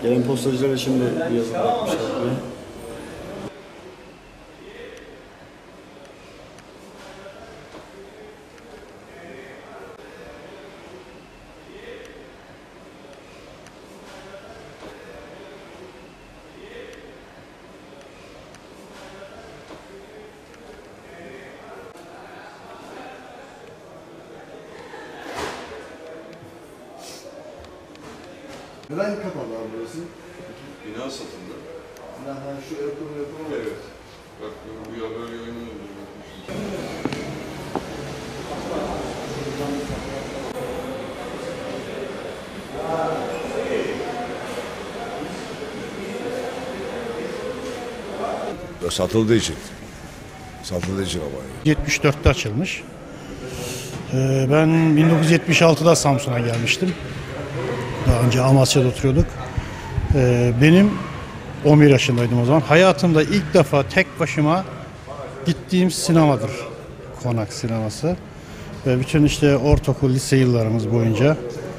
Gelen postacılara şimdi bir yazı bırakmışlar buraya. Neden kapalı abi burası? Bina satıldı. Şu yapımı var. Evet. Bak bu ya böyle oynanıyor. Satıldığı için. Satıldığı için ama. 74'te açılmış. Ben 1976'da Samsun'a gelmiştim. Daha önce Amasya'da oturuyorduk. Benim 11 yaşındaydım o zaman. Hayatımda ilk defa tek başıma gittiğim sinemadır. Konak sineması. Ve bütün işte ortaokul, lise yıllarımız boyunca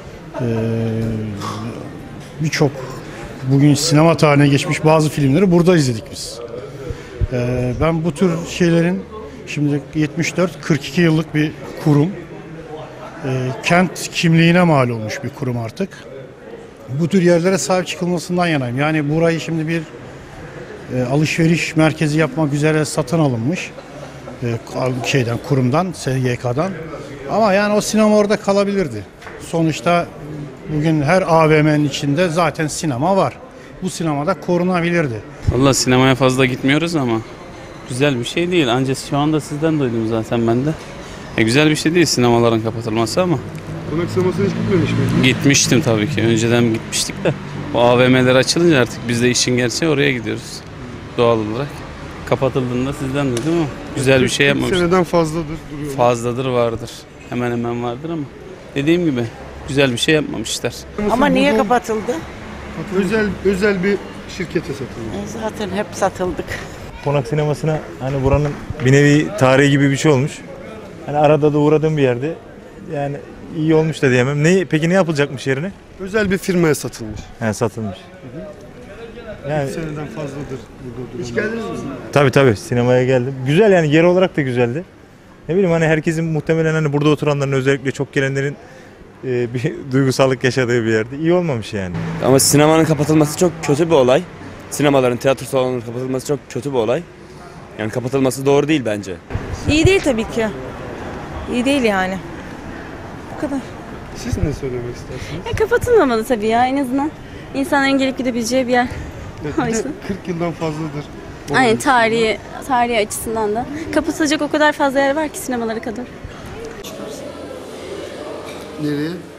birçok bugün sinema tarihine geçmiş bazı filmleri burada izledik biz. Ben bu tür şeylerin şimdi 74-42 yıllık bir kurum. Kent kimliğine mal olmuş bir kurum artık. Bu tür yerlere sahip çıkılmasından yanayım. Yani burayı şimdi bir alışveriş merkezi yapmak üzere satın alınmış kurumdan, SGK'dan. Ama yani o sinema orada kalabilirdi. Sonuçta bugün her AVM'nin içinde zaten sinema var. Bu sinemada korunabilirdi. Vallahi sinemaya fazla gitmiyoruz ama güzel bir şey değil. Ancak şu anda sizden duydum zaten ben de. Güzel bir şey değil sinemaların kapatılması ama. Konak sinemasına hiç gitmemiş miydin? Gitmiştim tabii ki. Önceden gitmiştik de. O AVM'ler açılınca artık biz de işin gerçeği oraya gidiyoruz. Doğal olarak. Kapatıldığında sizden duydum ama güzel bir şey yapmamışlar. Seneden fazladır duruyor. Fazladır vardır. Hemen hemen vardır ama. Dediğim gibi güzel bir şey yapmamışlar. Ama niye kapatıldı? Özel bir şirkete satıldı. Zaten hep satıldık. Konak sinemasına hani buranın bir nevi tarihi gibi bir şey olmuş. Hani arada da uğradığım bir yerde. Yani iyi olmuş da diyemem. Peki ne yapılacakmış yerine? Özel bir firmaya satılmış. He, satılmış. Yani 3 seneden fazladır burada duruyor. Hiç geldiniz mi? tabii sinemaya geldim. Güzel yani yer olarak da güzeldi. Ne bileyim hani herkesin muhtemelen hani burada oturanların özellikle çok gelenlerin bir duygusallık yaşadığı bir yerde. İyi olmamış yani. Ama sinemanın kapatılması çok kötü bir olay. Sinemaların, tiyatro salonlarının kapatılması çok kötü bir olay. Yani kapatılması doğru değil bence. İyi değil tabii ki. İyi değil yani. Bu kadar. Siz ne söylemek istersiniz? Kapatılmamalı tabii ya en azından. İnsanların gelip gidebileceği bir yer. Bir de 40 yıldan fazladır. Aynen tarihi açısından da. Kapatılacak o kadar fazla yer var ki sinemalara kadar. Nereye?